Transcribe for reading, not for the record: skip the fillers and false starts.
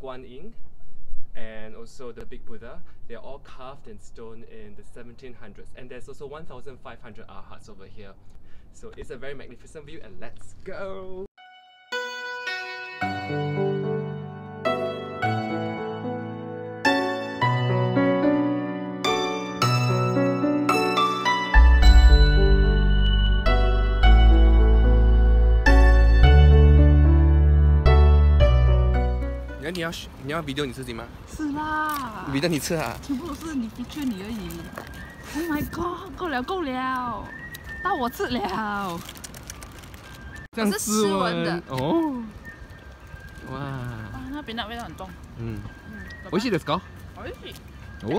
Guan Yin and also the Big Buddha. They're all carved in stone in the 1700s. And there's also 1,500 arhats over here. So it's a very magnificent view, and let's go!你要 video 你自己吗？ 是啦 video 你吃啊？ 全部都是你 picture 你而已。Oh my god， 够了够了，到我吃了。 这样斯文的哦。哇！ 啊，那边的味道很重。 美味しいですか？ 美味しい。